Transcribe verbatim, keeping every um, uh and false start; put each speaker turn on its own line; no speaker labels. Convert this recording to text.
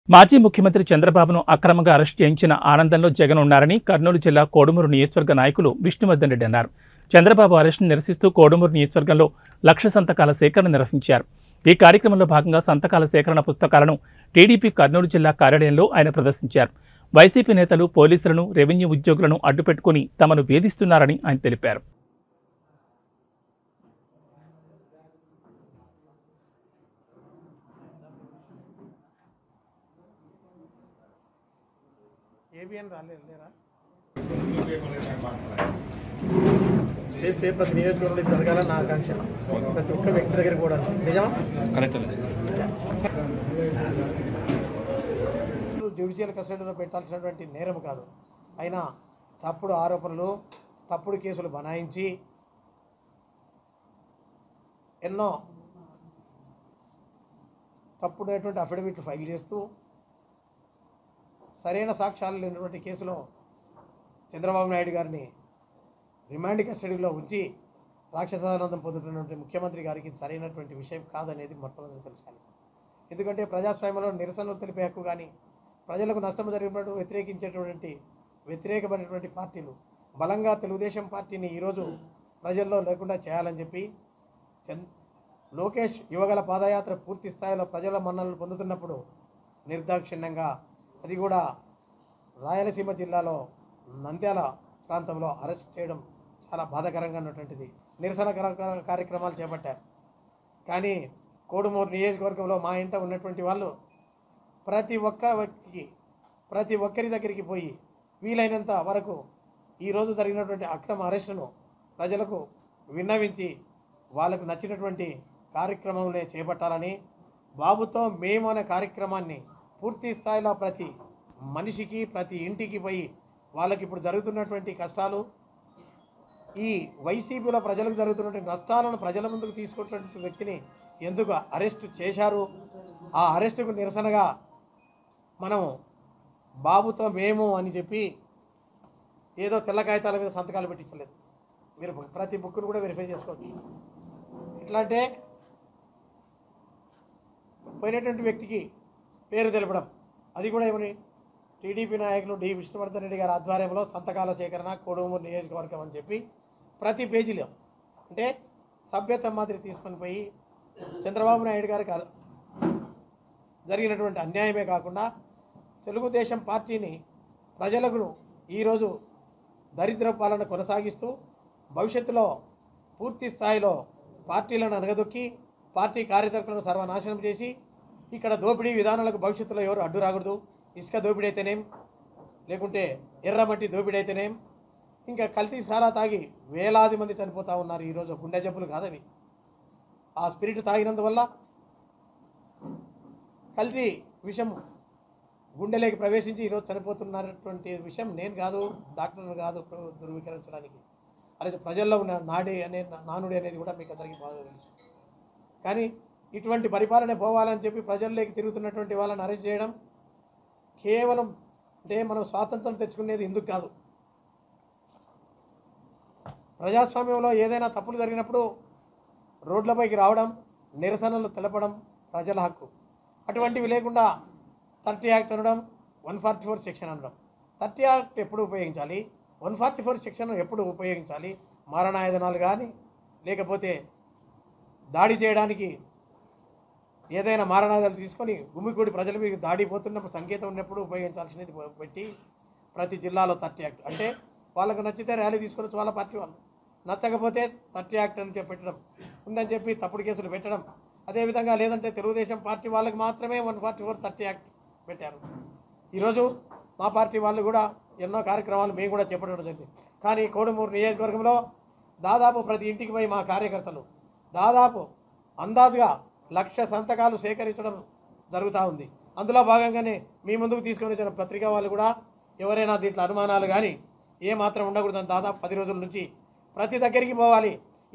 మాజీ ముఖ్యమంత్రి చంద్రబాబును అక్రమంగా అరెస్ట్ చేయించిన ఆనందంలో జగన్ ఉన్నారని కర్నూలు జిల్లా కోడుమూరు నియోజకవర్గ నాయకులు విష్ణువర్ధన్ రెడ్డి అన్నారు. చంద్రబాబు అరెస్టును నిరసిస్తూ కోడుమూరు నియోజకవర్గంలో లక్ష సంతకాల సేకరణ నిర్వహించారు. ఈ కార్యక్రమంలో భాగంగా సంతకాల సేకరణ పుస్తకాలను టీడీపీ కర్నూలు జిల్లా కార్యాలయంలో ఆయన ప్రదర్శించారు. వైసీపీ నేతలు పోలీసులను, రెవెన్యూ ఉద్యోగులను అడ్డుపెట్టుకుని తమను వేధిస్తున్నారని ఆయన తెలిపారు.
చేస్తే ప్రతి నియోజకవర్గంలో జరగాలని నా ఆకాంక్ష. ప్రతి ఒక్క వ్యక్తి దగ్గర కూడా నిజమా జ్యుడిషియల్ కస్టడీలో పెట్టాల్సినటువంటి నేరం కాదు. అయినా తప్పుడు ఆరోపణలు, తప్పుడు కేసులు బనాయించి ఎన్నో తప్పుడైనటువంటి అఫిడవిట్లు ఫైల్ చేస్తూ సరైన సాక్ష్యాలు లేనటువంటి కేసులో చంద్రబాబు నాయుడు గారిని రిమాండ్ కస్టడీలో ఉంచి రాక్షసానందం పొందుతున్నటువంటి ముఖ్యమంత్రి గారికి సరైనటువంటి విషయం కాదనేది మొట్టమొదటి తెలుసుకోవాలి. ఎందుకంటే ప్రజాస్వామ్యంలో నిరసనలు తెలిపే హక్కు కానీ, ప్రజలకు నష్టం జరిగినట్టు వ్యతిరేకించేటువంటి వ్యతిరేకమైనటువంటి పార్టీలు బలంగా తెలుగుదేశం పార్టీని ఈరోజు ప్రజల్లో లేకుండా చేయాలని చెప్పి చంద్ లోకేష్ యువగల పాదయాత్ర పూర్తి స్థాయిలో ప్రజల మన్ననలు పొందుతున్నప్పుడు నిర్దాక్షిణ్యంగా, అది కూడా రాయలసీమ జిల్లాలో నంద్యాల ప్రాంతంలో అరెస్ట్ చేయడం చాలా బాధాకరంగా ఉన్నటువంటిది. నిరసన కార్యక్రమాలు చేపట్టారు. కానీ కోడుమూరు నియోజకవర్గంలో మా ఇంట ఉన్నటువంటి వాళ్ళు ప్రతి ఒక్క వ్యక్తికి, ప్రతి ఒక్కరి దగ్గరికి పోయి వీలైనంత వరకు ఈరోజు జరిగినటువంటి అక్రమ అరెస్టును ప్రజలకు విన్నవించి వాళ్ళకు నచ్చినటువంటి కార్యక్రమంలో చేపట్టాలని, బాబుతో మేము అనే కార్యక్రమాన్ని పూర్తి స్థాయిలో ప్రతి మనిషికి, ప్రతి ఇంటికి పోయి వాళ్ళకి ఇప్పుడు జరుగుతున్నటువంటి కష్టాలు, ఈ వైసీపీలో ప్రజలకు జరుగుతున్నటువంటి నష్టాలను ప్రజల ముందుకు తీసుకున్నటువంటి వ్యక్తిని ఎందుకు అరెస్టు చేశారు, ఆ అరెస్టుకు నిరసనగా మనం బాబుతో మేము అని చెప్పి ఏదో తెల్ల కాగితాల మీద సంతకాలు పెట్టించలేదు. మీరు ప్రతి బుక్ను కూడా వెరిఫై చేసుకోవచ్చు. ఎట్లా అంటే పోయినటువంటి వ్యక్తికి పేరు తెలపడం, అది కూడా ఏమని టీడీపీ నాయకులు డి విష్ణువర్ధన్ రెడ్డి గారి ఆధ్వర్యంలో సంతకాల సేకరణ కోడుమూరు నియోజకవర్గం అని చెప్పి ప్రతి పేజీలో అంటే సభ్యత్వం మాదిరి తీసుకొని పోయి చంద్రబాబు నాయుడు గారికి జరిగినటువంటి అన్యాయమే కాకుండా తెలుగుదేశం పార్టీని ప్రజలకు ఈరోజు దరిద్ర పాలన కొనసాగిస్తూ భవిష్యత్తులో పూర్తి స్థాయిలో పార్టీలను అనగదొక్కి పార్టీ కార్యకర్తలను సర్వనాశనం చేసి ఇక్కడ దోపిడీ విధానాలకు భవిష్యత్తులో ఎవరు అడ్డు రాకూడదు. ఇసుక దోపిడీ అయితేనేం, లేకుంటే ఎర్రమట్టి దోపిడీ అయితేనేం, ఇంకా కల్తీ సారా తాగి వేలాది మంది చనిపోతూ ఉన్నారు. ఈరోజు గుండె జబ్బులు కాదవి, ఆ స్పిరిట్ తాగినందువల్ల కల్తీ విషం గుండెలోకి ప్రవేశించి ఈరోజు చనిపోతున్నటువంటి విషయం నేను కాదు, డాక్టర్ని కాదు ధృవీకరించడానికి. అలాగే ప్రజల్లో ఉన్న నాడి అనే నానుడి అనేది కూడా మీకు అందరికీ బాగా తెలుసు. కానీ ఇటువంటి పరిపాలన పోవాలని చెప్పి ప్రజల్లోకి తిరుగుతున్నటువంటి వాళ్ళని అరెస్ట్ చేయడం కేవలం అంటే మనం స్వాతంత్రం తెచ్చుకునేది ఎందుకు కాదు. ప్రజాస్వామ్యంలో ఏదైనా తప్పులు జరిగినప్పుడు రోడ్లపైకి రావడం, నిరసనలు తెలపడం ప్రజల హక్కు. అటువంటివి లేకుండా థర్టీ యాక్ట్ అనడం, వన్ ఫార్టీ ఫోర్ సెక్షన్ అనడం. థర్టీ యాక్ట్ ఎప్పుడు ఉపయోగించాలి, వన్ ఫార్టీ ఫోర్ సెక్షన్ ఎప్పుడు ఉపయోగించాలి, మారణాయుధనాలు కానీ లేకపోతే దాడి చేయడానికి ఏదైనా మారణాయుధాలు తీసుకొని గుమ్మికూడి ప్రజల మీద దాడి పోతున్నప్పుడు సంకేతం ఉన్నప్పుడు ఉపయోగించాల్సినది పెట్టి ప్రతి జిల్లాలో థర్టీ యాక్ట్ అంటే వాళ్ళకు నచ్చితే ర్యాలీ తీసుకొని వాళ్ళ పార్టీ వాళ్ళు, నచ్చకపోతే థర్టీ యాక్ట్ అని చెప్పి పెట్టడం ఉందని చెప్పి తప్పుడు కేసులు పెట్టడం. అదేవిధంగా లేదంటే తెలుగుదేశం పార్టీ వాళ్ళకి మాత్రమే one forty four thirty act పెట్టారు. ఈరోజు మా పార్టీ వాళ్ళు కూడా ఎన్నో కార్యక్రమాలు మేము కూడా చేపట్టడం జరిగింది. కానీ కోడుమూరు నియోజకవర్గంలో దాదాపు ప్రతి ఇంటికి పోయి మా కార్యకర్తలు దాదాపు అందాజుగా లక్ష సంతకాలు సేకరించడం జరుగుతూ ఉంది. అందులో భాగంగానే మీ ముందుకు తీసుకొని వచ్చిన పత్రికా వాళ్ళు కూడా ఎవరైనా దీంట్లో అనుమానాలు కానీ ఏ మాత్రం ఉండకూడదని దాదాపు పది రోజుల నుంచి ప్రతి దగ్గరికి పోవాలి.